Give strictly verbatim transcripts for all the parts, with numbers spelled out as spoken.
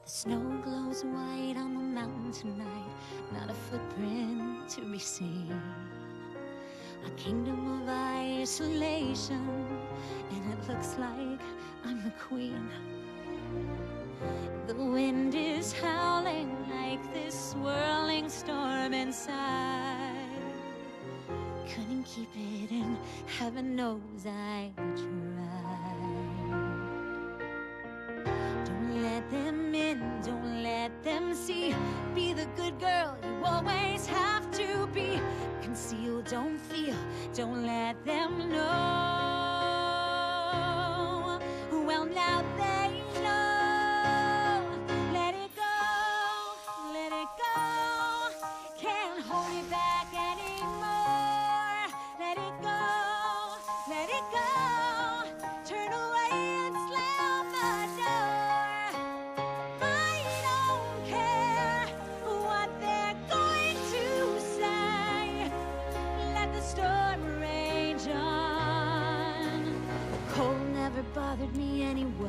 The snow glows white on the mountain tonight, not a footprint to be seen. A kingdom of isolation, and it looks like I'm the queen. The wind is howling like this swirling storm inside. Couldn't keep it in, heaven knows I tried. Don't let them in, don't let them see. Be the good girl you always have to be. Conceal, don't feel, don't let them know. Well, now they know. Let it go, let it go. Can't hold it back anymore. Let it go, let it go. Turn away and slam the door. I don't care what they're going to say. Let the storm rage on. The cold never bothered me anyway.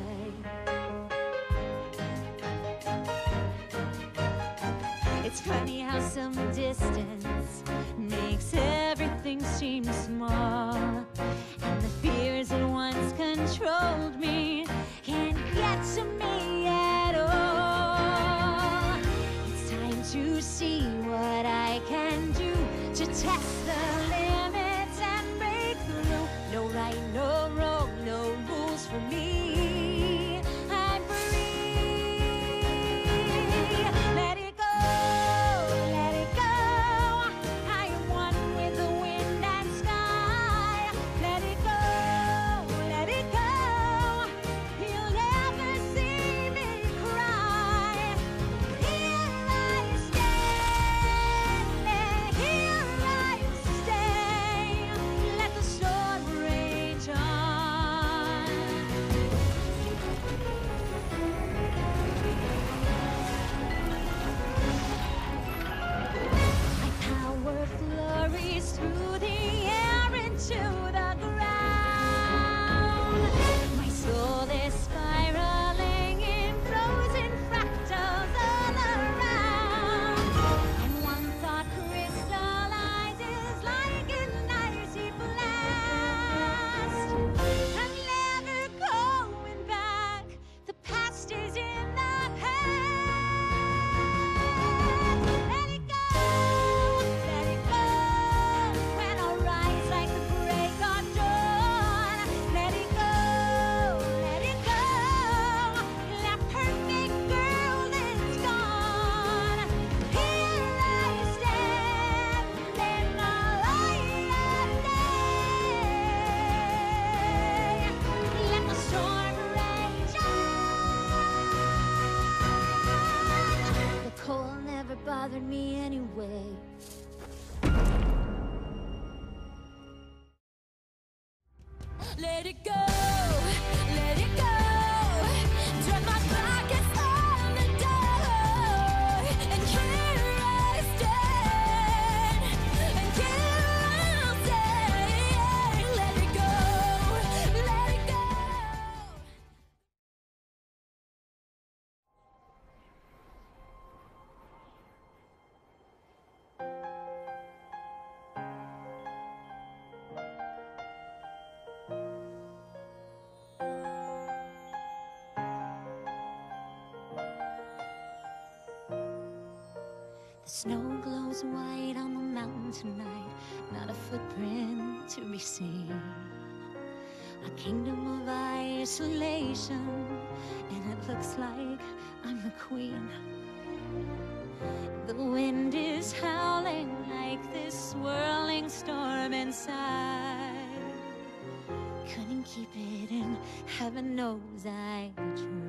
It's funny how some distance makes everything seem small, and the fears that once controlled me can't get to me at all. It's time to see what I can do to test the limits and break through. No right, no wrong, no rules for me. I'm free. Let it go, let it go. I am one with the wind and sky. Let it go, let it go. You'll never see me cry. Here I stand, and here I stay. Let the storm rage on. My power flurries through the air into the ground. My soul is spiraling in frozen fractals all around. And one thought crystallizes like an icy blast. I'm never going back. The past is in the past. Let it go, let it go. When I rise like the break of dawn. Let it go, let it go. That perfect girl is gone. Here I stand in the light of day. Let the storm rage on. The cold never bothered me anyway. Let it go, let it go. Turn my pockets on the door. And here I stand, and here I'll stay. Let it go, let it go. The snow glows white on the mountain tonight, not a footprint to be seen. A kingdom of isolation, and it looks like I'm the queen. The wind is howling like this swirling storm inside. Couldn't keep it in, heaven knows I tried.